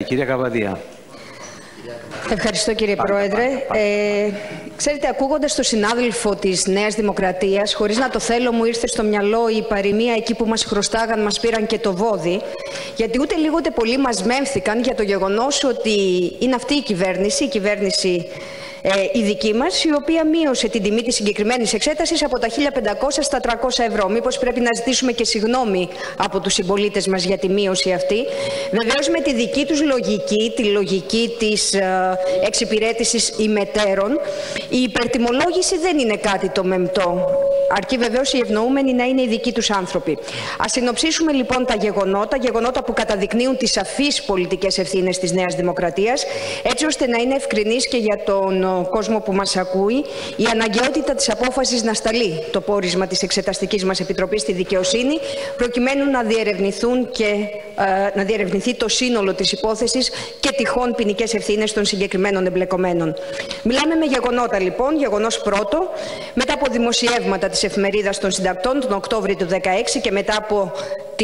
Κυρία Καβαδία. Ευχαριστώ, κύριε Πρόεδρε. Ξέρετε, ακούγοντας τον συνάδελφο της Νέας Δημοκρατίας, χωρίς να το θέλω, μου ήρθε στο μυαλό η παροιμία «εκεί που μας χρωστάγαν μας πήραν και το βόδι», γιατί ούτε λίγο ούτε πολύ μας μέμφθηκαν για το γεγονός ότι είναι αυτή η κυβέρνηση η δική μας, η οποία μείωσε την τιμή της συγκεκριμένης εξέτασης από τα 1.500 στα 300 ευρώ. Μήπως πρέπει να ζητήσουμε και συγγνώμη από τους συμπολίτες μας για τη μείωση αυτή. Βεβαίως με τη δική τους λογική, τη λογική της εξυπηρέτησης ημετέρων, η υπερτιμολόγηση δεν είναι κάτι το μεμπτό. Αρκεί βεβαίως οι ευνοούμενοι να είναι οι δικοί τους άνθρωποι. Ας συνοψίσουμε λοιπόν τα γεγονότα που καταδεικνύουν τις σαφείς πολιτικές ευθύνες της Νέας Δημοκρατίας, έτσι ώστε να είναι ευκρινής και για τον κόσμο που μας ακούει η αναγκαιότητα της απόφασης να σταλεί το πόρισμα της Εξεταστικής μας Επιτροπής στη δικαιοσύνη, προκειμένου να διερευνηθεί το σύνολο της υπόθεσης και τυχόν ποινικές ευθύνες των συγκεκριμένων εμπλεκομένων. Μιλάμε με γεγονότα λοιπόν. Γεγονός πρώτο, μετά από δημοσιεύματα της Εφημερίδας των Συντακτών τον Οκτώβριο του 2016 και μετά από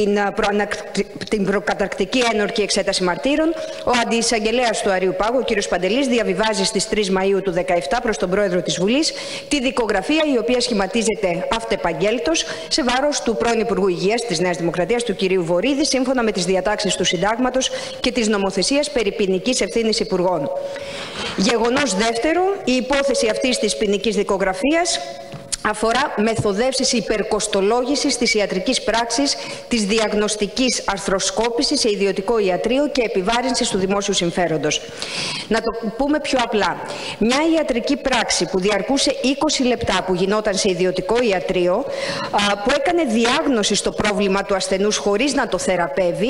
την προκαταρκτική ένορκη εξέταση μαρτύρων, ο αντιεισαγγελέας του Αριού Πάγου, ο κ. Παντελής, διαβιβάζει στις 3 Μαΐου του 2017 προς τον Πρόεδρο της Βουλής τη δικογραφία η οποία σχηματίζεται αυτεπαγγέλτος σε βάρος του πρώην Υπουργού Υγείας της Νέας Δημοκρατίας, του κ. Βορίδη, σύμφωνα με τις διατάξεις του Συντάγματος και της νομοθεσίας περί ποινικής ευθύνης υπουργών. Γεγονός δεύτερο, η υπόθεση αυτής της ποινικής δικογραφίας αφορά μεθοδεύσεις υπερκοστολόγησης της ιατρικής πράξης της διαγνωστικής αρθροσκόπησης σε ιδιωτικό ιατρείο και επιβάρυνσης του δημόσιου συμφέροντος. Να το πούμε πιο απλά. Μια ιατρική πράξη που διαρκούσε 20 λεπτά, που γινόταν σε ιδιωτικό ιατρείο, που έκανε διάγνωση στο πρόβλημα του ασθενούς χωρίς να το θεραπεύει,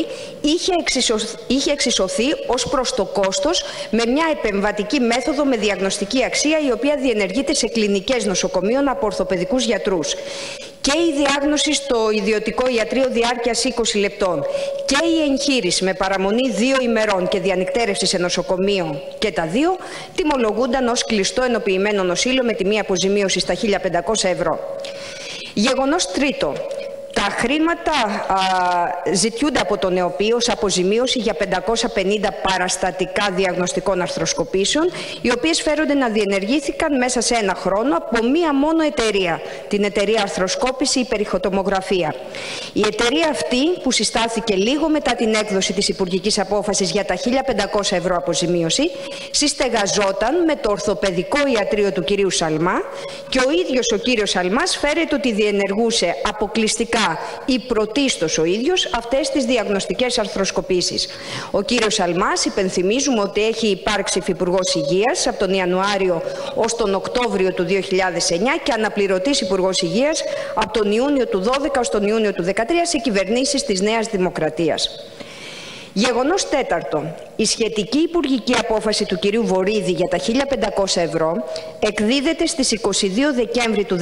είχε εξισωθεί ως προς το κόστος με μια επεμβατική μέθοδο με διαγνωστική αξία, η οποία διενεργείται σε κλινικές νοσοκομείων από ορθοπαιδικούς γιατρούς. Και η διάγνωση στο ιδιωτικό ιατρείο διάρκειας 20 λεπτών και η εγχείρηση με παραμονή 2 ημερών και διανυκτέρευση σε νοσοκομείο, και τα δύο τιμολογούνταν ως κλειστό ενοποιημένο νοσήλιο με τιμή αποζημίωση στα 1.500 ευρώ. Γεγονός τρίτο. Τα χρήματα ζητιούνται από τον ΕΟΠΗ ως αποζημίωση για 550 παραστατικά διαγνωστικών αρθροσκοπήσεων, οι οποίες φέρονται να διενεργήθηκαν μέσα σε 1 χρόνο από μία μόνο εταιρεία, την εταιρεία Αρθροσκόπηση Υπερηχοτομογραφία. Η εταιρεία αυτή, που συστάθηκε λίγο μετά την έκδοση της υπουργικής απόφασης για τα 1.500 ευρώ αποζημίωση, συστεγαζόταν με το ορθοπαιδικό ιατρείο του κυρίου Σαλμά και ο ίδιος ο κύριος Σαλμάς φέρεται ότι διενεργούσε αποκλειστικά ή πρωτίστως ο ίδιος αυτές τις διαγνωστικές αρθροσκοπήσεις. Ο κύριος Σαλμάς, υπενθυμίζουμε ότι έχει υπάρξει υφυπουργός Υγείας από τον Ιανουάριο ως τον Οκτώβριο του 2009 και αναπληρωτής υπουργός Υγείας από τον Ιούνιο του 2012 ως τον Ιούνιο του 2013 σε κυβερνήσεις της Νέας Δημοκρατίας. Γεγονός τέταρτο. Η σχετική υπουργική απόφαση του κυρίου Βορίδη για τα 1.500 ευρώ εκδίδεται στις 22 Δεκέμβρη του 2014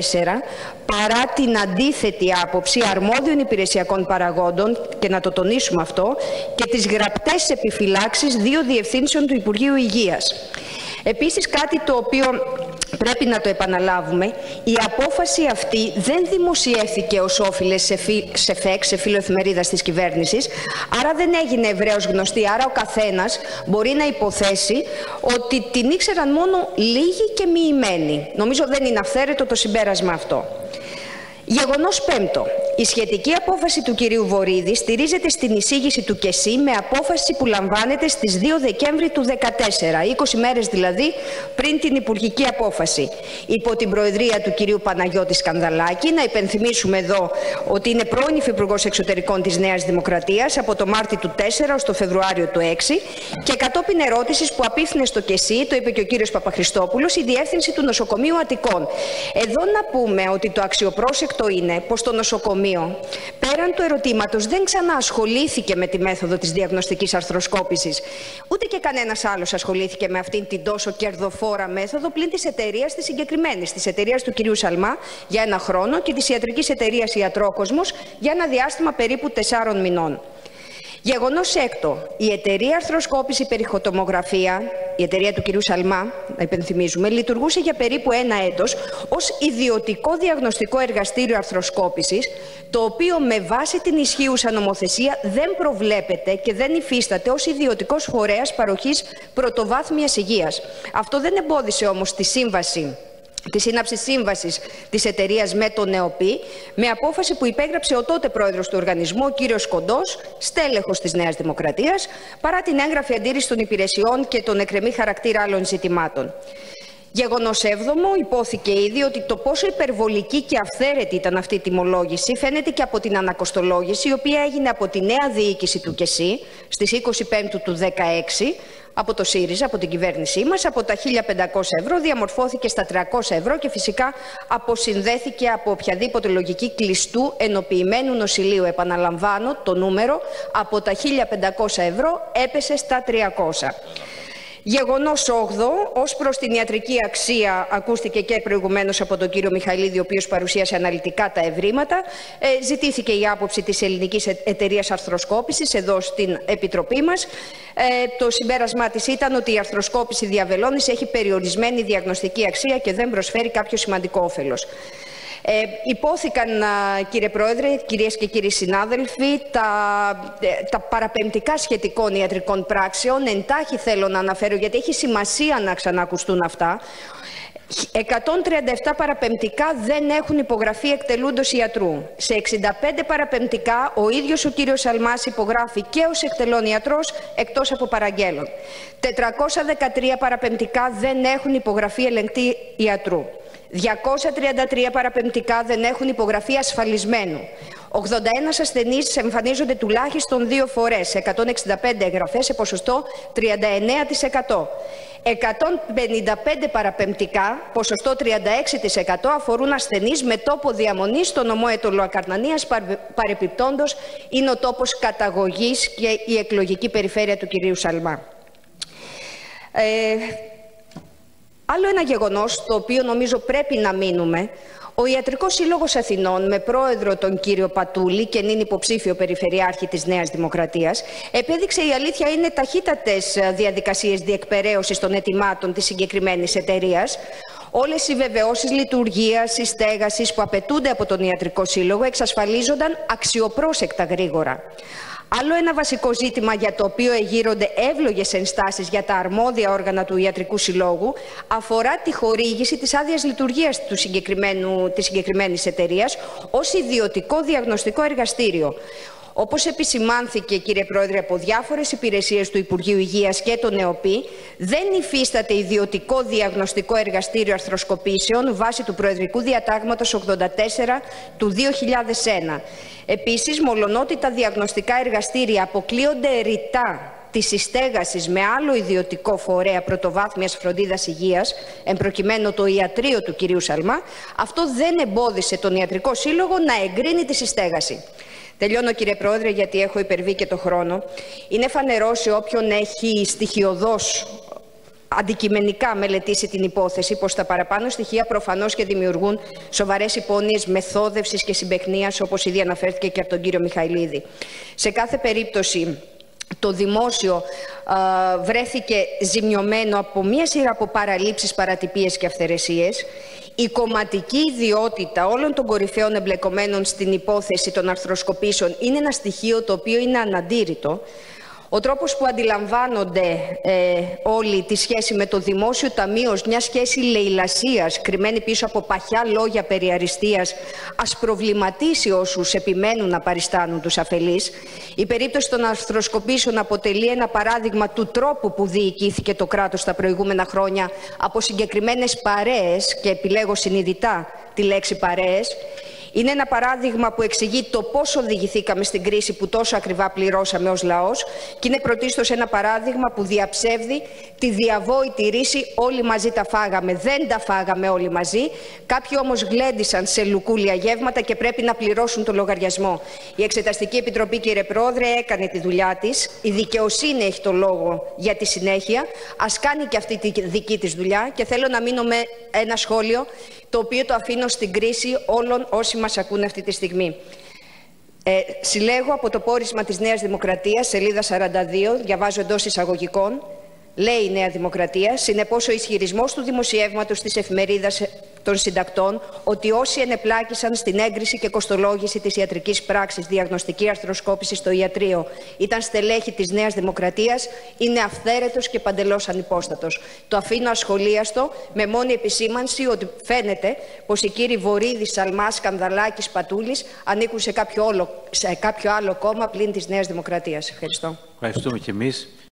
παρά την αντίθετη άποψη αρμόδιων υπηρεσιακών παραγόντων, και να το τονίσουμε αυτό, και τις γραπτές επιφυλάξεις 2 διευθύνσεων του Υπουργείου Υγείας. Επίσης, κάτι το οποίο πρέπει να το επαναλάβουμε, η απόφαση αυτή δεν δημοσιεύθηκε ως όφιλες σε ΦΕΚ, σε φύλλο εφημερίδας της κυβέρνησης, άρα δεν έγινε ευρέως γνωστή, άρα ο καθένας μπορεί να υποθέσει ότι την ήξεραν μόνο λίγοι και μοιημένοι. Νομίζω δεν είναι αυθαίρετο το συμπέρασμα αυτό. Γεγονός πέμπτο. Η σχετική απόφαση του κυρίου Βορίδη στηρίζεται στην εισήγηση του ΚΕΣΥ με απόφαση που λαμβάνεται στις 2 Δεκέμβρη του 2014, 20 μέρες δηλαδή πριν την υπουργική απόφαση, υπό την προεδρία του κυρίου Παναγιώτη Σκανδαλάκη. Να υπενθυμίσουμε εδώ ότι είναι πρώην υφυπουργός εξωτερικών της Νέας Δημοκρατίας από το Μάρτιο του 4 ως το Φεβρουάριο του 6 και κατόπιν ερώτησης που απίφθινε στο ΚΕΣΥ, το είπε και ο κύριος Παπαχριστόπουλος, η διεύθυνση του νοσοκομείου Αττικών. Εδώ να πούμε ότι το αξιοπρόσεκτο είναι πως το νοσοκομείο, πέραν του ερωτήματος, δεν ξανά ασχολήθηκε με τη μέθοδο της διαγνωστικής αρθροσκόπησης. Ούτε και κανένας άλλος ασχολήθηκε με αυτήν την τόσο κερδοφόρα μέθοδο πλην της εταιρείας της συγκεκριμένης, της εταιρείας του κυρίου Σαλμά για 1 χρόνο και της ιατρικής εταιρείας Ιατρόκοσμος για ένα διάστημα περίπου 4 μηνών. Γεγονός έκτο. Η εταιρεία Αρθροσκόπηση Υπερηχοτομογραφία η εταιρεία του κυρίου Σαλμά, να υπενθυμίζουμε, λειτουργούσε για περίπου 1 έτος ως ιδιωτικό διαγνωστικό εργαστήριο αρθροσκόπησης, το οποίο με βάση την ισχύουσα νομοθεσία δεν προβλέπεται και δεν υφίσταται ως ιδιωτικός φορέας παροχής πρωτοβάθμιας υγείας. Αυτό δεν εμπόδισε όμως τη σύναψη σύμβασης της εταιρείας με τον ΕΟΠΗ, με απόφαση που υπέγραψε ο τότε πρόεδρος του οργανισμού, ο κύριος Κοντός, στέλεχος της Νέας Δημοκρατίας, παρά την έγγραφη αντίρρηση των υπηρεσιών και τον εκκρεμή χαρακτήρα άλλων ζητημάτων. Γεγονός 7ο, υπόθηκε ήδη ότι το πόσο υπερβολική και αυθαίρετη ήταν αυτή η τιμολόγηση φαίνεται και από την ανακοστολόγηση, η οποία έγινε από τη νέα διοίκηση του ΚΕΣΥ στις 25 του 2016, από το ΣΥΡΙΖΑ, από την κυβέρνησή μας, από τα 1.500 ευρώ διαμορφώθηκε στα 300 ευρώ και φυσικά αποσυνδέθηκε από οποιαδήποτε λογική κλειστού ενοποιημένου νοσηλείου. Επαναλαμβάνω το νούμερο, από τα 1.500 ευρώ έπεσε στα 300. Γεγονός 8ο, ως προς την ιατρική αξία, ακούστηκε και προηγουμένως από τον κύριο Μιχαηλίδη, ο οποίος παρουσίασε αναλυτικά τα ευρήματα. Ζητήθηκε η άποψη της Ελληνικής Εταιρείας Αρθροσκόπησης εδώ στην Επιτροπή μας. Το συμπέρασμά της ήταν ότι η αρθροσκόπηση διαβελώνης έχει περιορισμένη διαγνωστική αξία και δεν προσφέρει κάποιο σημαντικό όφελος. Υπόθηκαν, κύριε Πρόεδρε, κυρίες και κύριοι συνάδελφοι, τα παραπεμπτικά σχετικών ιατρικών πράξεων. Εντάχει θέλω να αναφέρω, γιατί έχει σημασία να ξανακουστούν αυτά. 137 παραπεμπτικά δεν έχουν υπογραφεί εκτελούντος ιατρού. Σε 65 παραπεμπτικά ο ίδιος ο κύριος Σαλμάς υπογράφει και ως εκτελών ιατρός, εκτός από παραγγέλων. 413 παραπεμπτικά δεν έχουν υπογραφεί ελεγκτή ιατρού. 233 παραπεμπτικά δεν έχουν υπογραφεί ασφαλισμένου. 81 ασθενείς εμφανίζονται τουλάχιστον 2 φορές, 165 εγγραφές σε ποσοστό 39%. 155 παραπεμπτικά, ποσοστό 36%, αφορούν ασθενείς με τόπο διαμονής στο νομό Αιτωλού Ακαρνανίας, παρεπιπτόντος είναι ο τόπος καταγωγής και η εκλογική περιφέρεια του κυρίου Σαλμά. Άλλο ένα γεγονός, το οποίο νομίζω πρέπει να μείνουμε, ο Ιατρικός Σύλλογος Αθηνών, με πρόεδρο τον κύριο Πατούλη και νυν υποψήφιο περιφερειάρχη της Νέας Δημοκρατίας, επέδειξε, η αλήθεια είναι, ταχύτατες διαδικασίες διεκπεραίωσης των αιτημάτων της συγκεκριμένης εταιρείας. Όλες οι βεβαιώσεις λειτουργίας, η στέγασης που απαιτούνται από τον Ιατρικό Σύλλογο εξασφαλίζονταν αξιοπρόσεκτα γρήγορα. Άλλο ένα βασικό ζήτημα για το οποίο εγείρονται εύλογες ενστάσεις για τα αρμόδια όργανα του Ιατρικού Συλλόγου αφορά τη χορήγηση της άδειας λειτουργίας της συγκεκριμένης εταιρείας ως ιδιωτικό διαγνωστικό εργαστήριο. Όπως επισημάνθηκε, κύριε Πρόεδρε, από διάφορες υπηρεσίες του Υπουργείου Υγείας και τον ΕΟΠΗ, δεν υφίσταται ιδιωτικό διαγνωστικό εργαστήριο αρθροσκοπήσεων βάσει του Προεδρικού Διατάγματος 84 του 2001. Επίσης, μολονότι τα διαγνωστικά εργαστήρια αποκλείονται ρητά της συστέγασης με άλλο ιδιωτικό φορέα πρωτοβάθμιας φροντίδας υγείας, εμπροκειμένου το ιατρείο του κυρίου Σαλμά, αυτό δεν εμπόδισε τον Ιατρικό Σύλλογο να εγκρίνει τη συστέγαση. Τελειώνω, κύριε Πρόεδρε, γιατί έχω υπερβεί και το χρόνο. Είναι φανερό σε όποιον έχει στοιχειωδώς αντικειμενικά μελετήσει την υπόθεση πως τα παραπάνω στοιχεία προφανώς και δημιουργούν σοβαρές υπόνοιες μεθόδευσης και συμπαιχνίας, όπως ήδη αναφέρθηκε και από τον κύριο Μιχαηλίδη. Σε κάθε περίπτωση, το δημόσιο βρέθηκε ζημιωμένο από μία σειρά από παραλήψεις, παρατυπίες και αυθαιρεσίες. Η κομματική ιδιότητα όλων των κορυφαίων εμπλεκομένων στην υπόθεση των αρθροσκοπήσεων είναι ένα στοιχείο το οποίο είναι αναντήρητο. Ο τρόπος που αντιλαμβάνονται όλοι τη σχέση με το Δημόσιο Ταμείο ως μια σχέση λαιλασίας κρυμμένη πίσω από παχιά λόγια περί αριστείας ας προβληματίσει όσους επιμένουν να παριστάνουν τους αφελείς. Η περίπτωση των αρθροσκοπήσεων αποτελεί ένα παράδειγμα του τρόπου που διοικήθηκε το κράτος τα προηγούμενα χρόνια από συγκεκριμένες παρέες, και επιλέγω συνειδητά τη λέξη παρέες. Είναι ένα παράδειγμα που εξηγεί το πώς οδηγηθήκαμε στην κρίση που τόσο ακριβά πληρώσαμε ως λαός, και είναι πρωτίστως ένα παράδειγμα που διαψεύδει τη διαβόητη ρίση «όλοι μαζί τα φάγαμε». Δεν τα φάγαμε όλοι μαζί. Κάποιοι όμως γλέντισαν σε λουκούλια γεύματα και πρέπει να πληρώσουν το λογαριασμό. Η Εξεταστική Επιτροπή, κύριε Πρόεδρε, έκανε τη δουλειά της. Η δικαιοσύνη έχει το λόγο για τη συνέχεια. Ας κάνει και αυτή τη δική της δουλειά. Και θέλω να μείνω με ένα σχόλιο, το οποίο το αφήνω στην κρίση όλων όσοι μας ακούνε αυτή τη στιγμή. Συλλέγω από το πόρισμα της Νέας Δημοκρατίας, σελίδα 42, διαβάζω εντός εισαγωγικών, λέει η Νέα Δημοκρατία. Συνεπώς, ο ισχυρισμός του δημοσιεύματος της εφημερίδας των συντακτών ότι όσοι ενεπλάκησαν στην έγκριση και κοστολόγηση της ιατρικής πράξης διαγνωστική αρθροσκόπηση στο ιατρείο ήταν στελέχη της Νέας Δημοκρατίας είναι αυθαίρετος και παντελώς ανυπόστατος. Το αφήνω ασχολίαστο, με μόνη επισήμανση ότι φαίνεται πως οι κύριοι Βορίδης, Σαλμάς, Κανδαλάκης, Πατούλης ανήκουν σε κάποιο άλλο κόμμα πλην της Νέας Δημοκρατίας. Ευχαριστώ. Ευχαριστούμε κι εμείς.